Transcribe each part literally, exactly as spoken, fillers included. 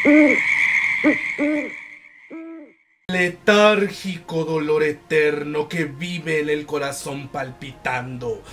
Letárgico dolor eterno que vive en el corazón palpitando.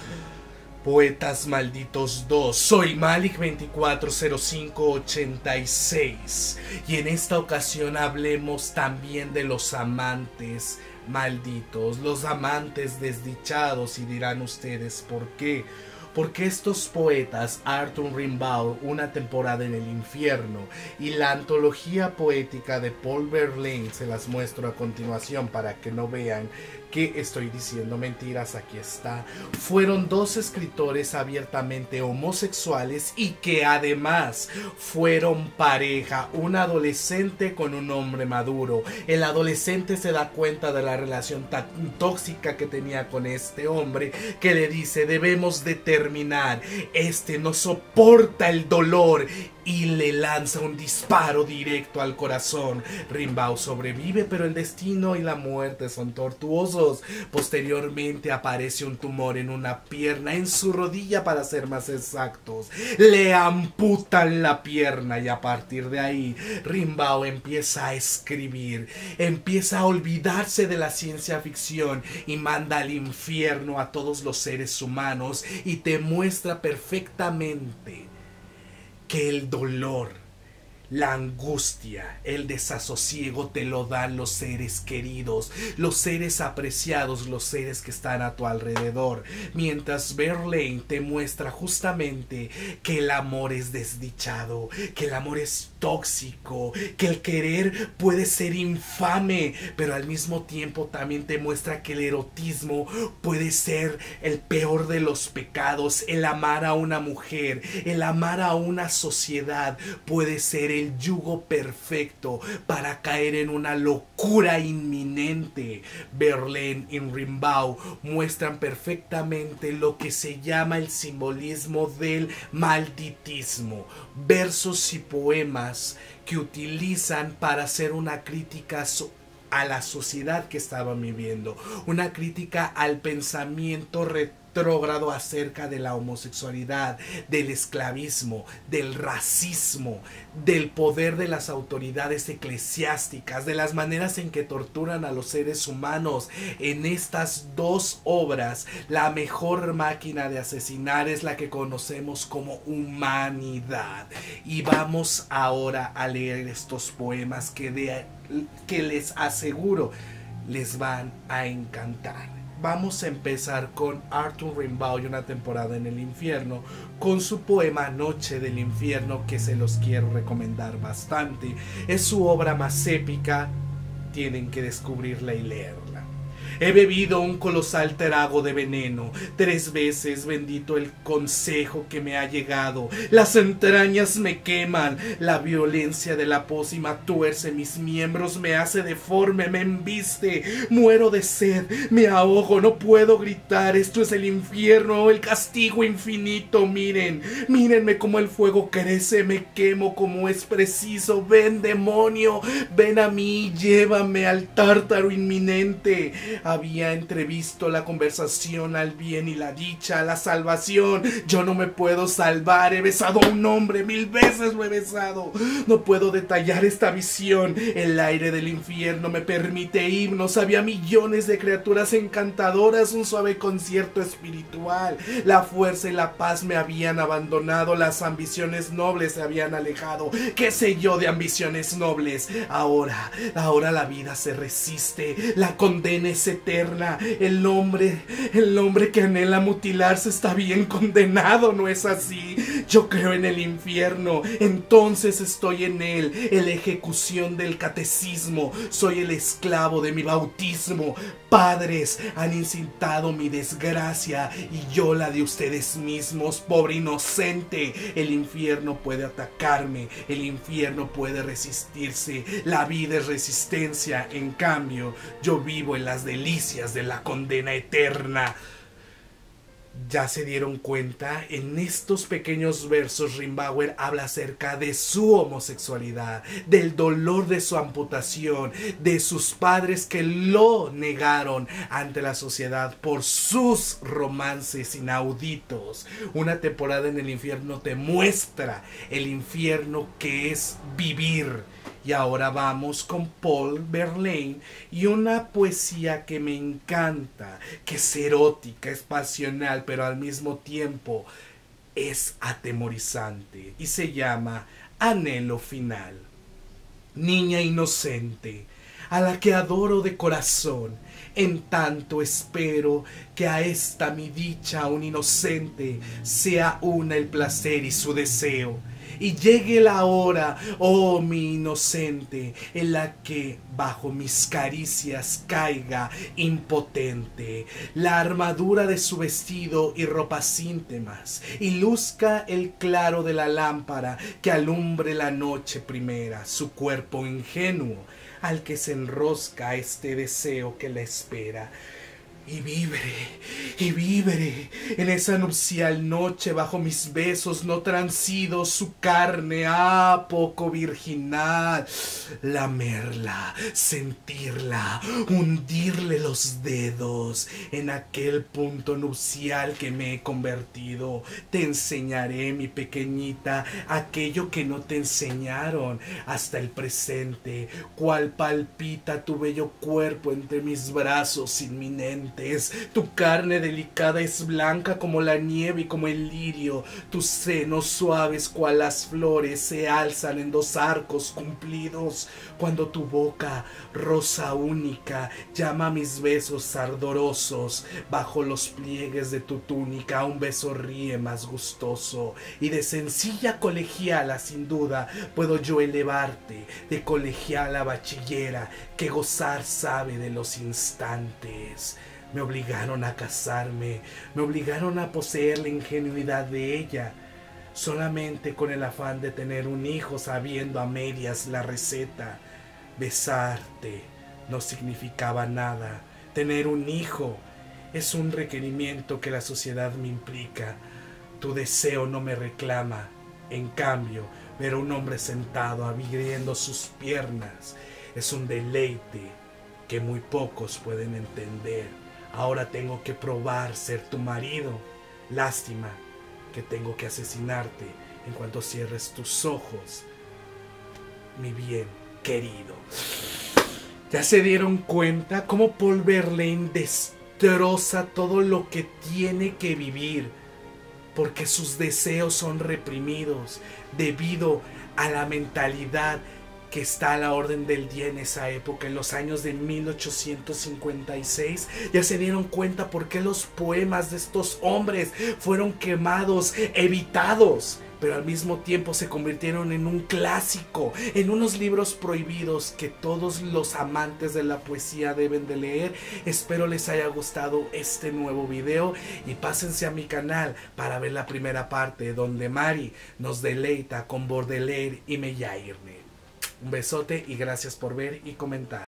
Poetas Malditos dos. Soy Malik veinticuatro cero cinco ochenta y seis y en esta ocasión hablemos también de los amantes malditos, los amantes desdichados, y dirán ustedes ¿por qué? Porque estos poetas, Arthur Rimbaud, Una temporada en el infierno, y la antología poética de Paul Verlaine, se las muestro a continuación para que no vean que estoy diciendo mentiras, aquí está, fueron dos escritores abiertamente homosexuales y que además fueron pareja, un adolescente con un hombre maduro. El adolescente se da cuenta de la relación tan tóxica que tenía con este hombre, que le dice: debemos de terminar, este no soporta el dolor, y le lanza un disparo directo al corazón. Rimbaud sobrevive, pero el destino y la muerte son tortuosos. Posteriormente aparece un tumor en una pierna, en su rodilla para ser más exactos. Le amputan la pierna y a partir de ahí Rimbaud empieza a escribir, empieza a olvidarse de la ciencia ficción y manda al infierno a todos los seres humanos y te muestra perfectamente que el dolor, la angustia, el desasosiego te lo dan los seres queridos, los seres apreciados, los seres que están a tu alrededor. Mientras Verlaine te muestra justamente que el amor es desdichado, que el amor es tóxico, que el querer puede ser infame, pero al mismo tiempo también te muestra que el erotismo puede ser el peor de los pecados. El amar a una mujer, el amar a una sociedad puede ser el yugo perfecto para caer en una locura inminente. Verlaine y Rimbaud muestran perfectamente lo que se llama el simbolismo del malditismo, versos y poemas que utilizan para hacer una crítica a la sociedad que estaban viviendo, una crítica al pensamiento retrógrado acerca de la homosexualidad, del esclavismo, del racismo, del poder de las autoridades eclesiásticas, de las maneras en que torturan a los seres humanos. En estas dos obras, la mejor máquina de asesinar es la que conocemos como humanidad. Y vamos ahora a leer estos poemas que, de, que les aseguro les van a encantar. Vamos a empezar con Arthur Rimbaud y Una temporada en el infierno, con su poema Noche del infierno, que se los quiero recomendar bastante. Es su obra más épica, tienen que descubrirla y leerla. He bebido un colosal trago de veneno, tres veces bendito el consejo que me ha llegado. Las entrañas me queman, la violencia de la pócima tuerce mis miembros, me hace deforme, me embiste, muero de sed, me ahogo, no puedo gritar, esto es el infierno, el castigo infinito. Miren, mírenme como el fuego crece, me quemo como es preciso. Ven, demonio, ven a mí, llévame al tártaro inminente. Había entrevisto la conversación al bien y la dicha, la salvación. Yo no me puedo salvar, he besado a un hombre, mil veces lo he besado. No puedo detallar esta visión. El aire del infierno me permite himnos. Había millones de criaturas encantadoras, un suave concierto espiritual. La fuerza y la paz me habían abandonado, las ambiciones nobles se habían alejado. ¿Qué sé yo de ambiciones nobles? Ahora, ahora la vida se resiste, la condena es eterna. El hombre, el hombre que anhela mutilarse está bien condenado, ¿no es así? Yo creo en el infierno, entonces estoy en él, en la ejecución del catecismo, soy el esclavo de mi bautismo. Padres han incitado mi desgracia y yo la de ustedes mismos, pobre inocente. El infierno puede atacarme, el infierno puede resistirse, la vida es resistencia. En cambio, yo vivo en las delicias de la condena eterna. Ya se dieron cuenta, en estos pequeños versos Rimbaud habla acerca de su homosexualidad, del dolor de su amputación, de sus padres que lo negaron ante la sociedad por sus romances inauditos. Una temporada en el infierno te muestra el infierno que es vivir. Y ahora vamos con Paul Verlaine y una poesía que me encanta, que es erótica, es pasional, pero al mismo tiempo es atemorizante. Y se llama Anhelo Final. Niña inocente, a la que adoro de corazón, en tanto espero que a esta mi dicha un inocente sea una el placer y su deseo. Y llegue la hora, oh mi inocente, en la que bajo mis caricias caiga impotente la armadura de su vestido y ropas íntimas, y luzca el claro de la lámpara que alumbre la noche primera su cuerpo ingenuo, al que se enrosca este deseo que la espera. Y vibre, y vibre en esa nupcial noche bajo mis besos no transidos su carne, ah, poco virginal, lamerla, sentirla, hundirle los dedos en aquel punto nupcial que me he convertido. Te enseñaré, mi pequeñita, aquello que no te enseñaron hasta el presente, cual palpita tu bello cuerpo entre mis brazos inminentes. Tu carne delicada es blanca como la nieve y como el lirio. Tus senos suaves cual las flores se alzan en dos arcos cumplidos. Cuando tu boca, rosa única, llama a mis besos ardorosos. Bajo los pliegues de tu túnica un beso ríe más gustoso. Y de sencilla colegiala sin duda puedo yo elevarte. De colegiala bachillera que gozar sabe de los instantes. Me obligaron a casarme, me obligaron a poseer la ingenuidad de ella, solamente con el afán de tener un hijo, sabiendo a medias la receta. Besarte no significaba nada, tener un hijo es un requerimiento que la sociedad me implica. Tu deseo no me reclama, en cambio, ver a un hombre sentado abriendo sus piernas es un deleite que muy pocos pueden entender. Ahora tengo que probar ser tu marido. Lástima que tengo que asesinarte en cuanto cierres tus ojos, mi bien querido. ¿Ya se dieron cuenta cómo Paul Verlaine destroza todo lo que tiene que vivir? Porque sus deseos son reprimidos debido a la mentalidad que está a la orden del día en esa época, en los años de mil ochocientos cincuenta y seis. Ya se dieron cuenta por qué los poemas de estos hombres fueron quemados, evitados, pero al mismo tiempo se convirtieron en un clásico, en unos libros prohibidos que todos los amantes de la poesía deben de leer. Espero les haya gustado este nuevo video y pásense a mi canal para ver la primera parte donde Mari nos deleita con Baudelaire y Meyerbeer. Un besote y gracias por ver y comentar.